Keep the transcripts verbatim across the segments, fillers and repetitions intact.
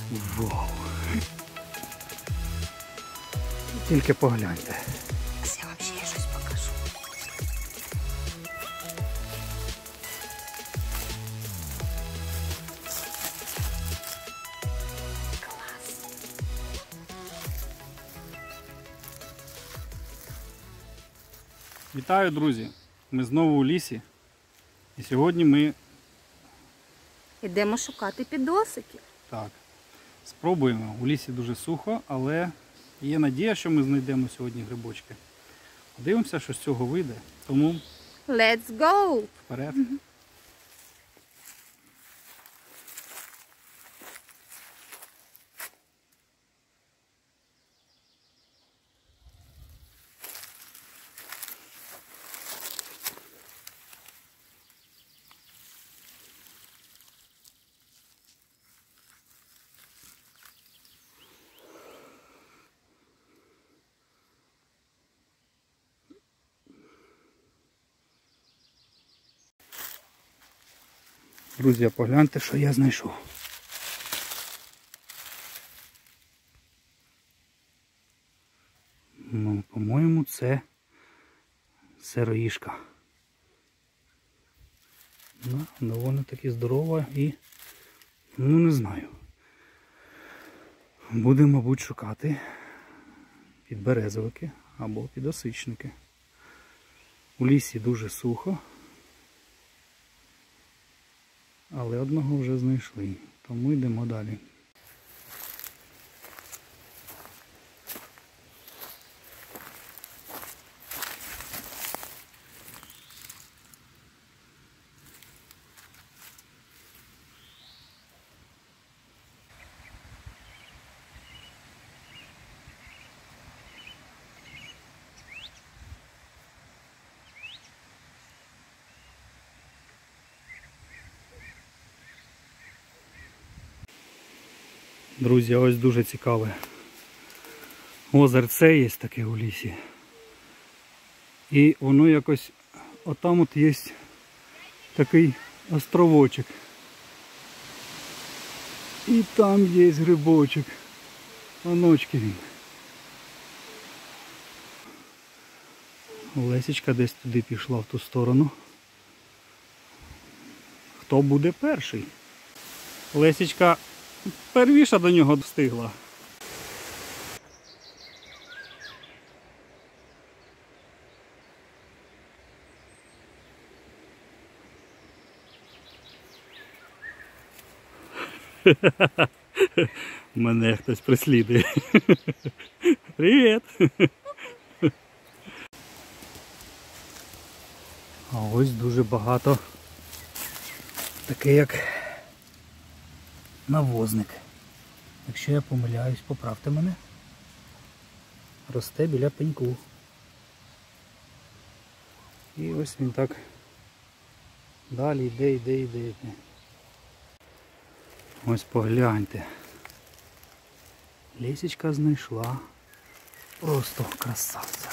Вау! Тільки погляньте. Я вам ще щось покажу. Клас. Вітаю, друзі! Ми знову у лісі. І сьогодні ми... Йдемо шукати підосиків. Так, спробуємо. У лісі дуже сухо, але є надія, що ми знайдемо сьогодні грибочки. Подивимося, що з цього вийде. Тому Let's go! вперед. Друзі, погляньте, що я знайшов. Ну, по-моєму, це сироїшка. Ну, доволі таки здорова і, ну, не знаю. Будемо, мабуть, шукати підберезовики або підосичники. У лісі дуже сухо. Але одного вже знайшли, тому йдемо далі. Друзі, ось дуже цікаве озерце є таке у лісі. І воно якось, отам от є такий островочок. І там є грибочок. Оночки він. Лесічка десь туди пішла в ту сторону. Хто буде перший? Лесічка первіша до нього встигла. Мене хтось преслідує. Привіт! А ось дуже багато таке як навозник. Якщо я помиляюсь, поправте мене. Росте біля пеньку. І ось він так далі йде, йде, йде, йде. Ось погляньте. Лесічка знайшла. Просто красавця.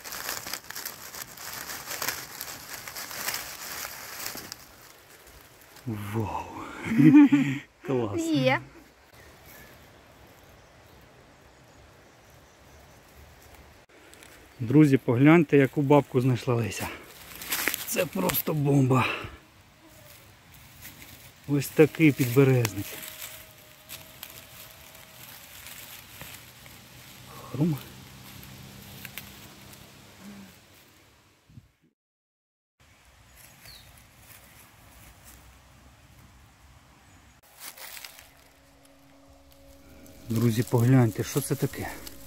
Вау! Клас! Є. Друзі, погляньте, яку бабку знайшла Леся. Це просто бомба. Ось такий підберезник. Хрум. Друзі, погляньте, що це таке.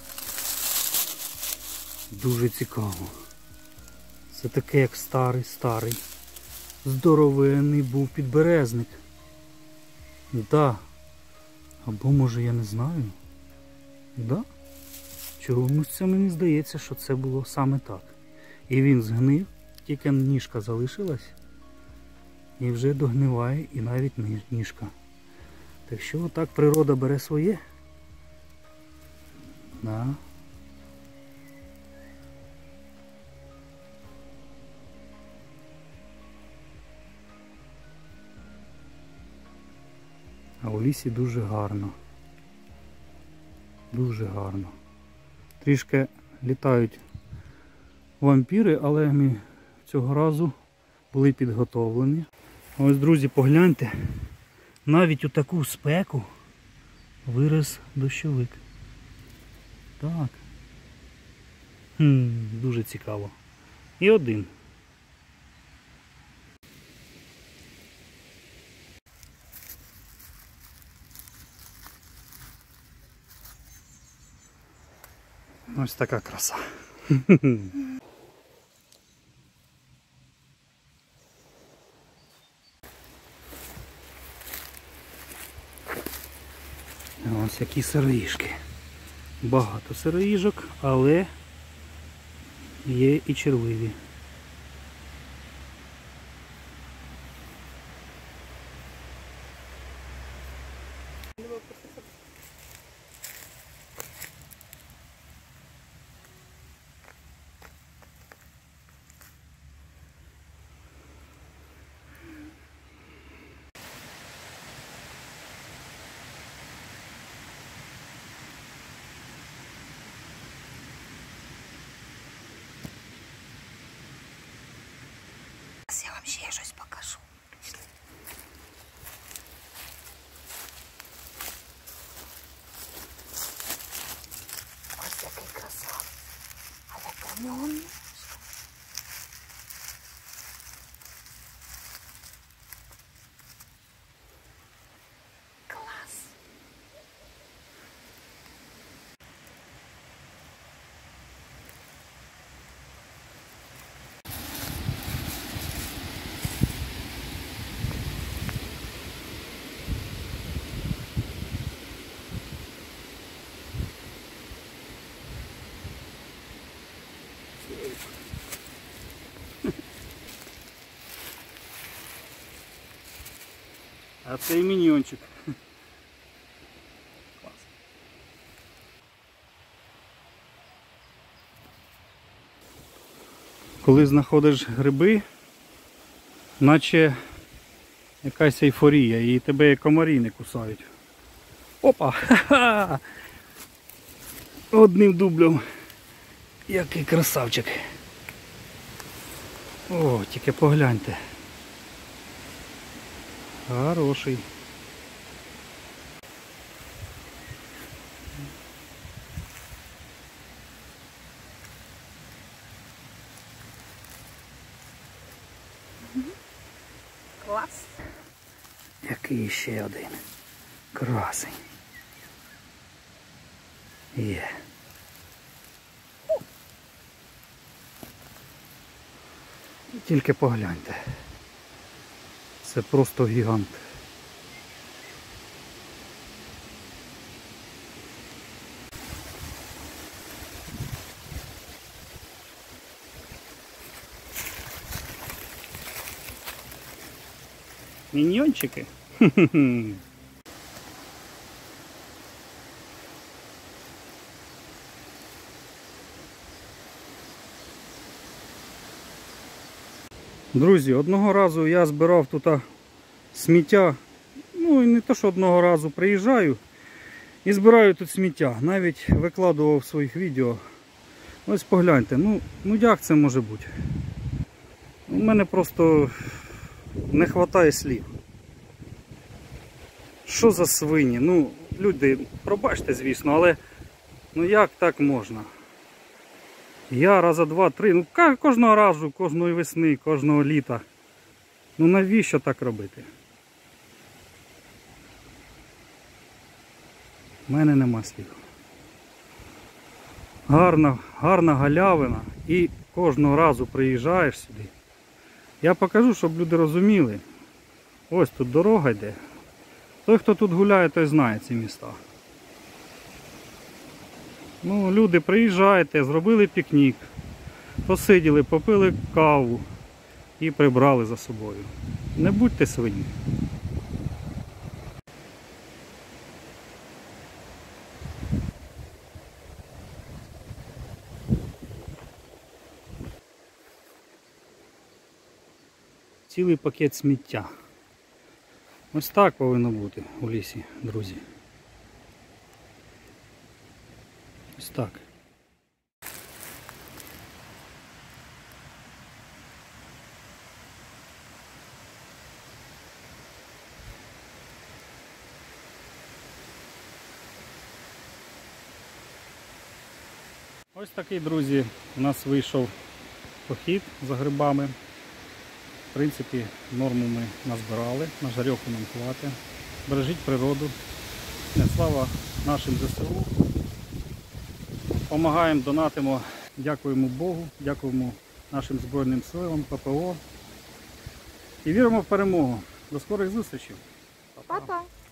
Дуже цікаво. Це таке, як старий-старий. Здоровенний був підберезник. Да. Або, може, я не знаю. Да? Чомусь це мені здається, що це було саме так. І він згнив, тільки ніжка залишилась. І вже догниває і навіть ніжка. Так що отак природа бере своє. Да. А у лісі дуже гарно. Дуже гарно. Трішки літають вампіри, але ми цього разу були підготовлені. Ось, друзі, погляньте, навіть у таку спеку вирос дощовик. Так. Хм, дуже цікаво. І один. Ось така краса. Ось які сироїжки. Багато сироїжок, але є і червиві. Я вам ще щось покажу. Ось який красавець. Але про нього не клас. А це і міньйончик. Клас. Коли знаходиш гриби, наче якась ейфорія, і тебе і комарі не кусають. Опа! Ха-ха! Одним дублем. Який красавчик. О, тільки погляньте. Хороший. Клас. Який ще один. Красень. Є. Тільки погляньте. Це просто гігант. Міньйончики. Хе-хе-хе. Друзі, одного разу я збирав тут сміття, ну і не то, що одного разу приїжджаю і збираю тут сміття, навіть викладував в своїх відео. Ось погляньте, ну, ну як це може бути? У мене просто не вистачає слів. Що за свині? Ну, люди, пробачте, звісно, але ну як так можна? Я раза два-три, ну кожного разу, кожної весни, кожного літа. Ну навіщо так робити? У мене нема слів. Гарна, гарна галявина і кожного разу приїжджаєш сюди. Я покажу, щоб люди розуміли. Ось тут дорога йде. Той, хто тут гуляє, той знає ці міста. Ну, люди, приїжджайте, зробили пікнік, посиділи, попили каву і прибрали за собою. Не будьте свині. Цілий пакет сміття. Ось так повинно бути у лісі, друзі. Ось так. Ось такий, друзі, у нас вийшов похід за грибами. В принципі, норму ми назбирали, на жарьовку нам хватить. Бережіть природу. Слава нашим ЗСУ. Помагаємо, донатимо, дякуємо Богу, дякуємо нашим Збройним силам, ППО. І віримо в перемогу. До скорих зустрічей. Па-па. Па-па.